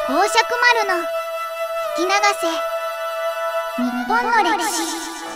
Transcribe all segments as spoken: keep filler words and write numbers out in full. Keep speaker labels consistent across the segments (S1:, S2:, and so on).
S1: 公爵丸の聞き流せ日本の歴史。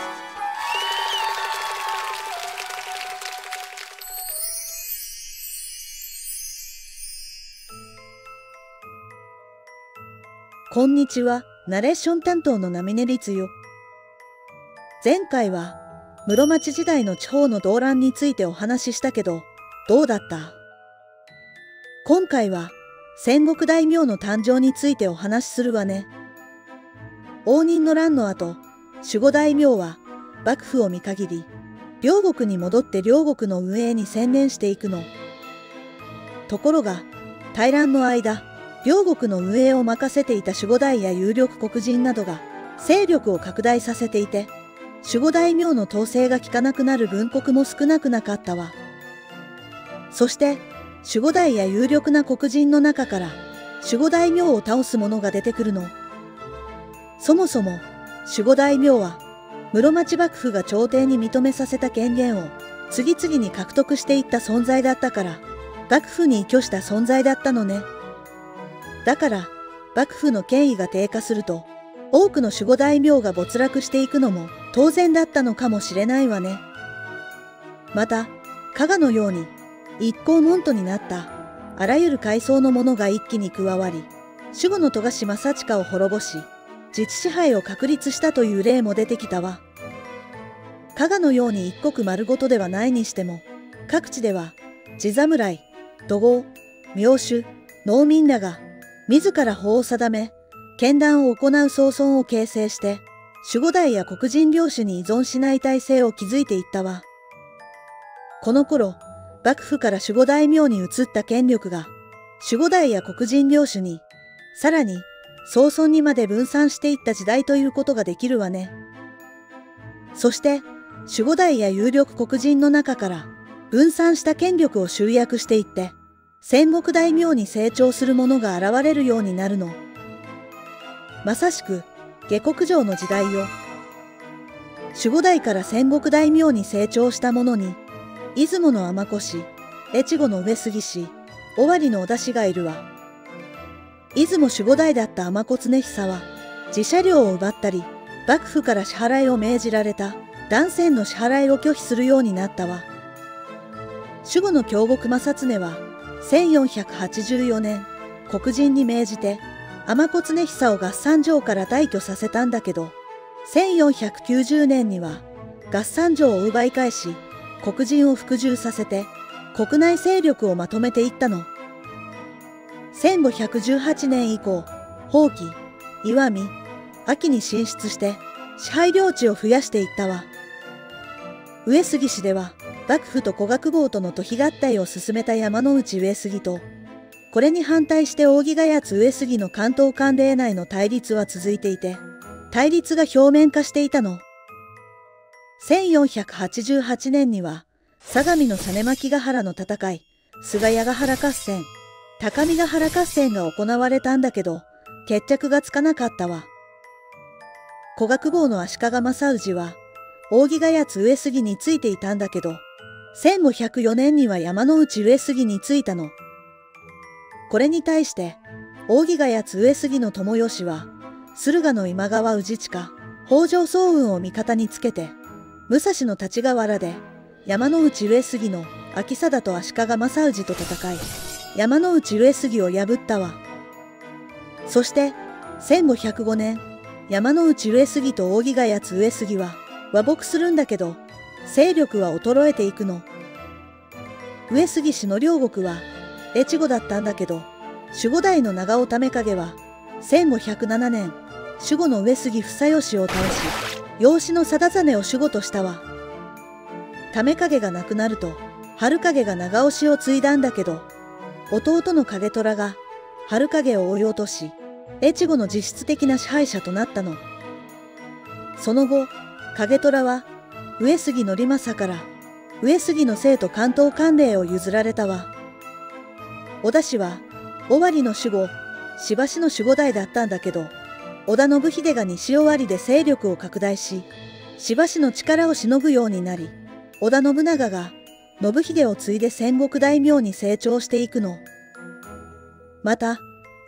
S2: こんにちは、ナレーション担当の波根律よ。前回は室町時代の地方の動乱についてお話ししたけど、どうだった？今回は戦国大名の誕生についてお話しするわね。応仁の乱の後、守護大名は幕府を見限り、両国に戻って両国の運営に専念していくの。ところが、大乱の間、両国の運営を任せていた守護大や有力黒人などが勢力を拡大させていて、守護大名の統制が効かなくなる分国も少なくなかったわ。そして、守護大や有力な黒人の中から守護大名を倒す者が出てくるの。そもそも守護大名は室町幕府が朝廷に認めさせた権限を次々に獲得していった存在だったから、幕府に依拠した存在だったのね。だから幕府の権威が低下すると多くの守護大名が没落していくのも当然だったのかもしれないわね。また加賀のように一向門徒になったあらゆる階層の者が一気に加わり、守護の富樫正親を滅ぼし自治支配を確立したという例も出てきたわ。加賀のように一国丸ごとではないにしても、各地では地侍、土豪、名手、農民らが自ら法を定め、権断を行う総村を形成して、守護大や黒人領主に依存しない体制を築いていったわ。この頃、幕府から守護大名に移った権力が、守護大や黒人領主に、さらに総村にまで分散していった時代ということができるわね。そして、守護大や有力黒人の中から、分散した権力を集約していって、戦国大名に成長する者が現れるようになるの。まさしく、下克上の時代よ。守護大から戦国大名に成長した者に、出雲の尼子氏、越後の上杉氏、尾張の織田氏がいるわ。出雲守護大だった尼子常久は、自社領を奪ったり、幕府から支払いを命じられた断線の支払いを拒否するようになったわ。守護の京極正常は、せんよんひゃくはちじゅうよねん、黒人に命じて、尼子常久を合参城から退去させたんだけど、せんよんひゃくきゅうじゅうねんには、合参城を奪い返し、黒人を服従させて、国内勢力をまとめていったの。せんごひゃくじゅうはちねん以降、宝亀、石見、安芸に進出して、支配領地を増やしていったわ。上杉氏では、幕府と古学坊との都比合体を進めた山内上杉と、これに反対して扇ヶ谷上杉の関東管領内の対立は続いていて、対立が表面化していたの。せんよんひゃくはちじゅうはちねんには、相模の実巻ヶ原の戦い、菅谷ヶ原合戦、高見ヶ原合戦が行われたんだけど、決着がつかなかったわ。古学坊の足利正氏は、扇ヶ谷上杉についていたんだけど、せんごひゃくよねんには山内上杉についたの。これに対して、扇ヶ谷上杉の友義は、駿河の今川氏親、北条早雲を味方につけて、武蔵の立川原で、山内上杉の秋貞と足利正氏と戦い、山内上杉を破ったわ。そして、せんごひゃくごねん、山内上杉と扇ヶ谷上杉は和睦するんだけど、勢力は衰えていくの。上杉氏の領国は、越後だったんだけど、守護大の長尾為景は、せんごひゃくななねん、守護の上杉房義を倒し、養子の貞実を守護としたわ。為景が亡くなると、春景が長尾氏を継いだんだけど、弟の景虎が春景を追い落とし、越後の実質的な支配者となったの。その後、景虎は、上杉頼政から、上杉の姓と関東管領を譲られたわ。織田氏は、尾張の守護、柴氏の守護代だったんだけど、織田信秀が西尾張で勢力を拡大し、柴氏の力をしのぐようになり、織田信長が信秀を継いで戦国大名に成長していくの。また、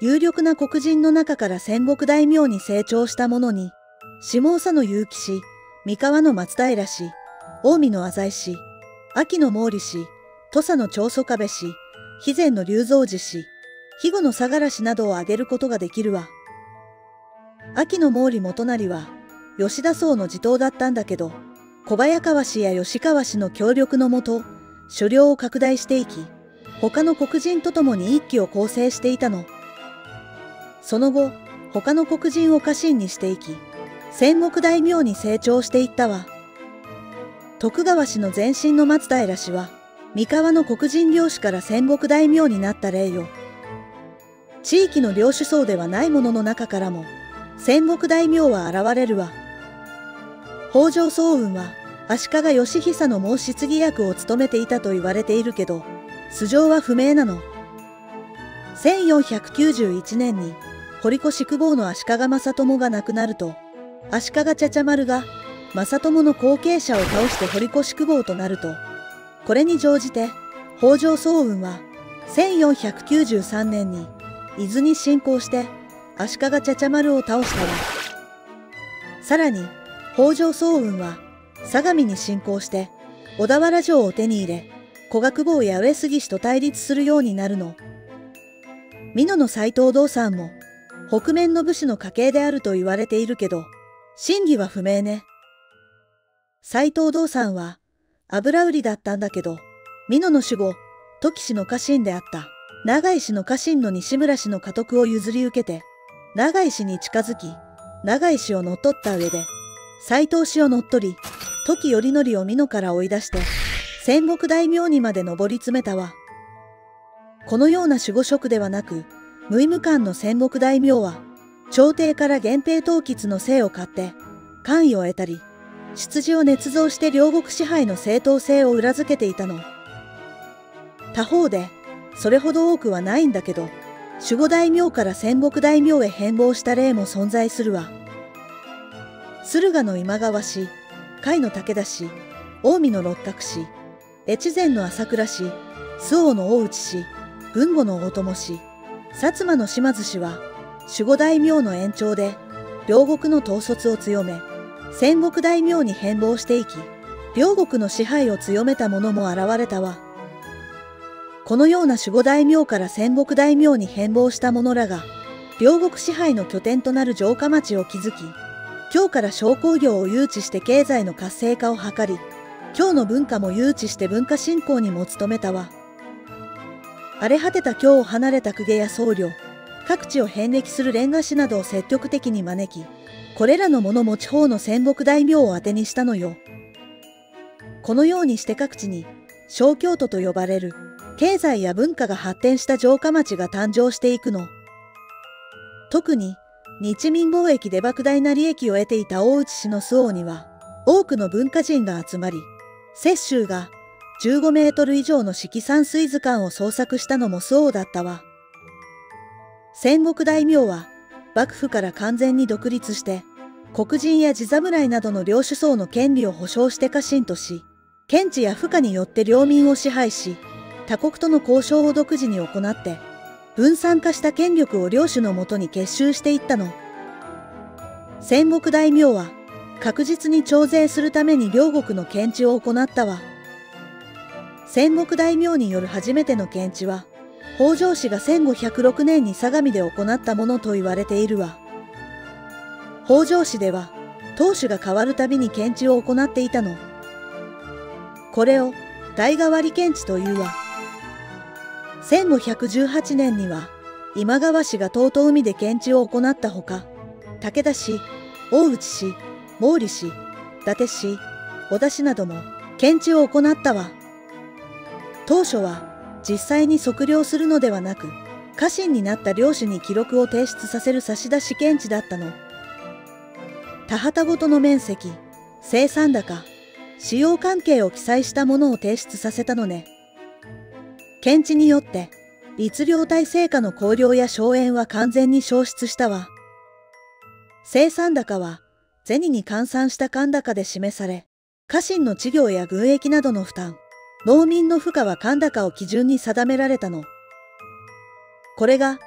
S2: 有力な黒人の中から戦国大名に成長した者に、下総の結城氏、三河の松平氏、近江の浅井氏、安芸の毛利氏、土佐の長宗我部氏、肥前の龍造寺氏、肥後の相良氏などを挙げることができるわ。安芸の毛利元就は、吉田荘の地頭だったんだけど、小早川氏や吉川氏の協力のもと、所領を拡大していき、他の黒人と共に一揆を構成していたの。その後、他の黒人を家臣にしていき、戦国大名に成長していったわ。徳川氏の前身の松平氏は、三河の黒人領主から戦国大名になった例よ。地域の領主層ではない者の中からも、戦国大名は現れるわ。北条早雲は、足利義久の申し継ぎ役を務めていたと言われているけど、素性は不明なの。せんよんひゃくきゅうじゅういちねんに、堀越公方の足利正友が亡くなると、足利茶々丸が正友の後継者を倒して堀越公方となると、これに乗じて北条早雲はせんよんひゃくきゅうじゅうさんねんに伊豆に侵攻して足利茶々丸を倒したわ。さらに北条早雲は相模に侵攻して小田原城を手に入れ、古学坊や上杉氏と対立するようになるの。美濃の斎藤道三も北面の武士の家系であると言われているけど、真偽は不明ね。斎藤道三は油売りだったんだけど、美濃の守護、土岐氏の家臣であった長井氏の家臣の西村氏の家督を譲り受けて、長井氏に近づき、長井氏を乗っ取った上で、斎藤氏を乗っ取り、土岐頼則を美濃から追い出して、戦国大名にまで上り詰めたわ。このような守護職ではなく、無意無官の戦国大名は、朝廷から源平統一の姓を買って、官位を得たり、出自を捏造して両国支配の正当性を裏付けていたの。他方で、それほど多くはないんだけど、守護大名から戦国大名へ変貌した例も存在するわ。駿河の今川氏、甲斐の武田氏、近江の六角氏、越前の朝倉氏、周防の大内氏、豊後の大友氏、薩摩の島津氏は、守護大名の延長で、両国の統率を強め、戦国大名に変貌していき、両国の支配を強めた者も現れたわ。このような守護大名から戦国大名に変貌した者らが、両国支配の拠点となる城下町を築き、京から商工業を誘致して経済の活性化を図り、京の文化も誘致して文化振興にも努めたわ。荒れ果てた京を離れた公家や僧侶、各地を遍歴する煉瓦師などを積極的に招き、これらの者も地方の戦国大名を当てにしたのよ。このようにして各地に小京都と呼ばれる経済や文化が発展した城下町が誕生していくの。特に日民貿易で莫大な利益を得ていた大内氏の周防には多くの文化人が集まり、雪舟がじゅうごメートル以上の色山水図鑑を創作したのも周防だったわ。戦国大名は幕府から完全に独立して、黒人や地侍などの領主層の権利を保障して家臣とし、検地や賦課によって領民を支配し、他国との交渉を独自に行って、分散化した権力を領主のもとに結集していったの。戦国大名は確実に徴税するために両国の検地を行ったわ。戦国大名による初めての検地は、北条氏がせんごひゃくろくねんに相模で行ったものと言われているわ。北条氏では、当主が変わるたびに検地を行っていたの。これを代替わり検地というわ。せんごひゃくじゅうはちねんには、今川氏が遠江海で検地を行ったほか、武田氏、大内氏、毛利氏、伊達氏、織田氏なども検地を行ったわ。当初は、実際に測量するのではなく、家臣になった領主に記録を提出させる差出検地だったの。田畑ごとの面積、生産高、使用関係を記載したものを提出させたのね。検地によって、律令体成果の考慮や荘園は完全に消失したわ。生産高は、銭に換算した官高で示され、家臣の稚業や軍役などの負担、農民の負荷は官高を基準に定められたの。これが、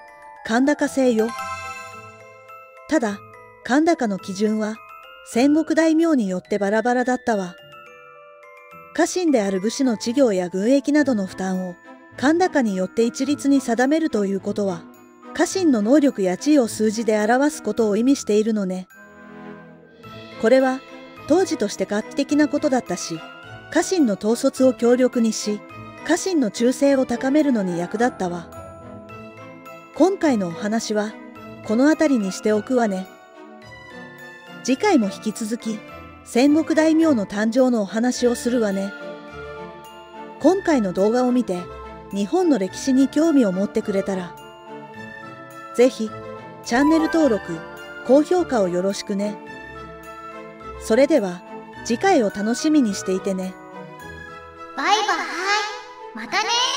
S2: 甲高制よ。ただ、甲高の基準は戦国大名によってバラバラだったわ。家臣である武士の知行や軍役などの負担を甲高によって一律に定めるということは、家臣の能力や地位を数字で表すことを意味しているのね。これは当時として画期的なことだったし、家臣の統率を強力にし、家臣の忠誠を高めるのに役立ったわ。今回のお話はこの辺りにしておくわね。次回も引き続き戦国大名の誕生のお話をするわね。今回の動画を見て日本の歴史に興味を持ってくれたら、ぜひチャンネル登録、高評価をよろしくね。それでは次回を楽しみにしていてね。
S1: バイバイ。またね。